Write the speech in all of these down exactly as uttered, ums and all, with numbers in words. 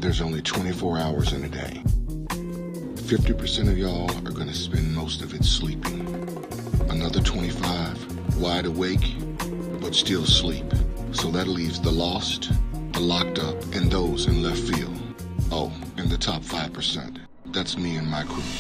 there's only twenty-four hours in a day. fifty percent of y'all are gonna spend most of it sleeping. Another twenty-five wide awake, but still sleep. So that leaves the lost, the locked up, and those in left field. Oh, and the top five percent. That's me and my crew.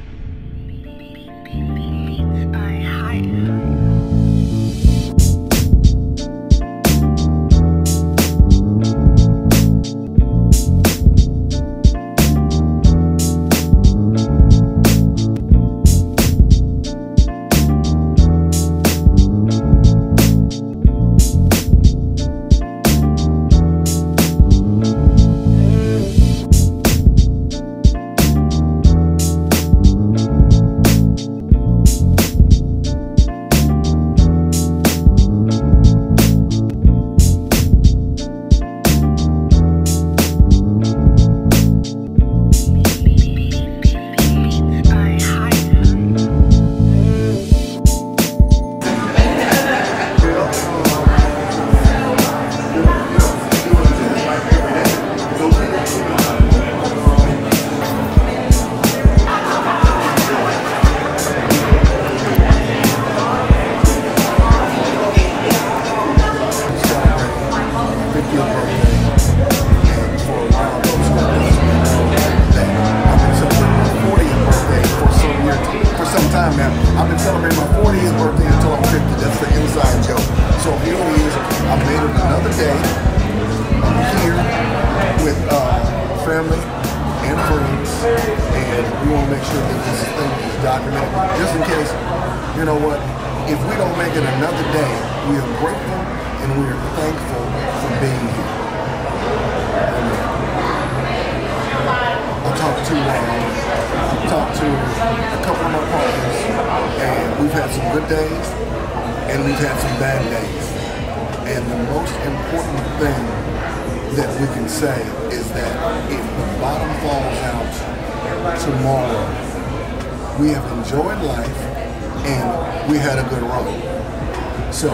So,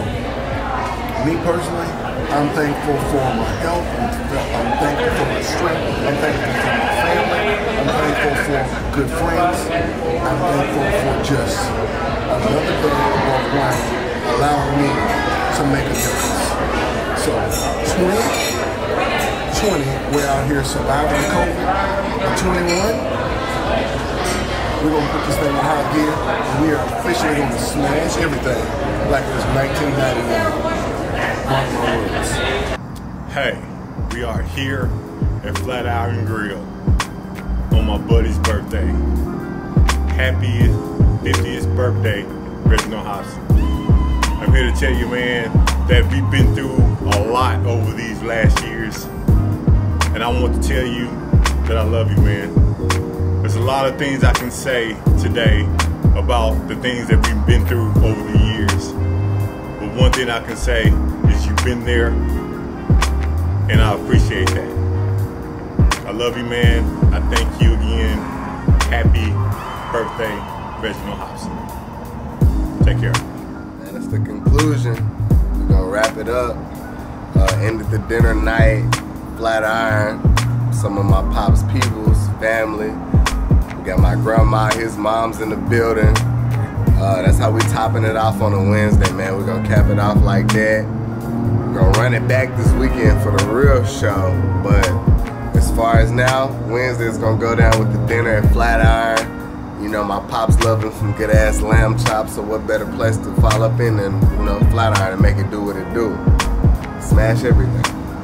me personally, I'm thankful for my health, I'm thankful for my strength, I'm thankful for my family, I'm thankful for good friends, I'm thankful for just another day above ground, allowing me to make a difference. So, twenty twenty, we're out here surviving COVID. In twenty-one, we're going to put this thing in high gear, and we are officially going to smash everything like it was nineteen ninety-one. Mark my words. Hey, we are here at Flatiron Grill on my buddy's birthday. Happy fiftieth birthday, Reginald Hobson. I'm here to tell you, man, that we've been through a lot over these last years, and I want to tell you that I love you, man. There's a lot of things I can say today about the things that we've been through over the years. But one thing I can say is you've been there, and I appreciate that. I love you, man. I thank you again. Happy birthday, Reginald Hobson. Take care. And that's the conclusion. We're gonna wrap it up. Uh, ended the dinner night, Flatiron, some of my pops' peoples, family. Got my grandma, his mom's in the building. Uh, that's how we topping it off on a Wednesday, man. We're gonna cap it off like that. We're gonna run it back this weekend for the real show. But as far as now, Wednesday's gonna go down with the dinner at Flatiron. You know, my pops love them some good ass lamb chops, so what better place to follow up in than, you know, Flatiron and make it do what it do. Smash everything.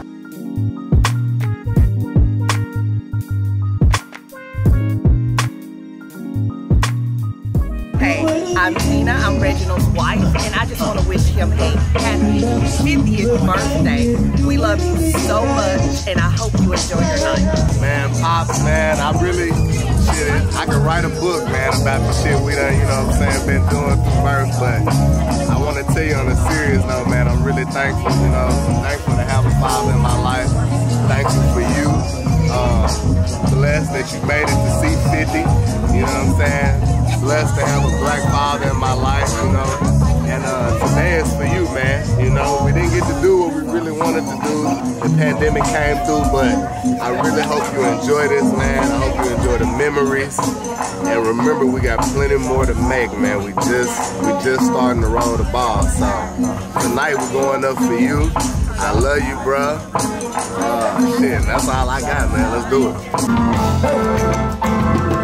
I'm Tina, I'm Reginald's wife, and I just want to wish him a happy fiftieth birthday. We love you so much, and I hope you enjoy your night. Man, Pops, man, I really, shit, I could write a book, man, about the shit we done, you know what I'm saying, been doing through birth, but I want to tell you on a serious note, man, I'm really thankful, you know, thankful to have a father in my life, thankful for you, um, blessed that you made it to see fifty, you know what I'm saying? Blessed to have a black father in my life, you know, and uh, today is for you, man, you know, we didn't get to do what we really wanted. wanted to do. The pandemic came through, but I really hope you enjoy this, man. I hope you enjoy the memories. And remember, we got plenty more to make, man. We just we just starting to roll the ball. So tonight we're going up for you. I love you, bruh. Uh, shit, that's all I got, man. Let's do it.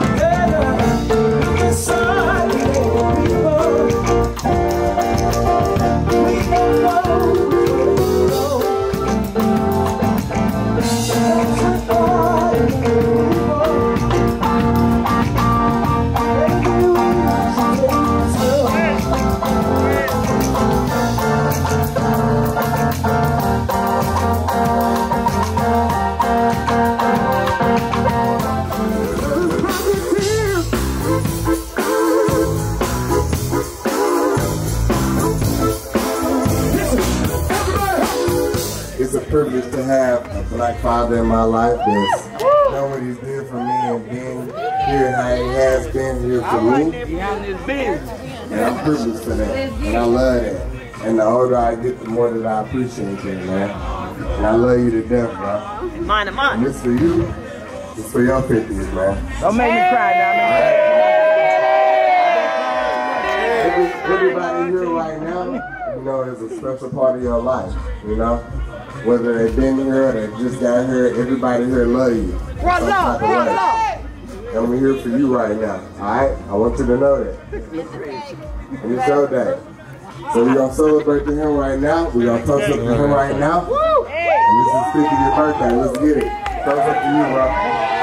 It's a privilege to have a black father in my life that's done what he's did for me and been here how he has been here for me. And I'm privileged for that. And I love that. And the older I get, the more that I appreciate you, man. And I love you to death, bro. Mine and mine. And this for you. It's for your fifties, man. Don't make me cry now, man. Every, everybody here right now, you know, is a special part of your life, you know? Whether they've been here or they just got here, everybody here love you. What's up? What's up? And we're here for you right now, alright? I want you to know that. And it's your day. So we're going to celebrate to him right now. We're going to toast up to him right now. And this is fiftieth birthday. Let's get it. Toast up to you, bro.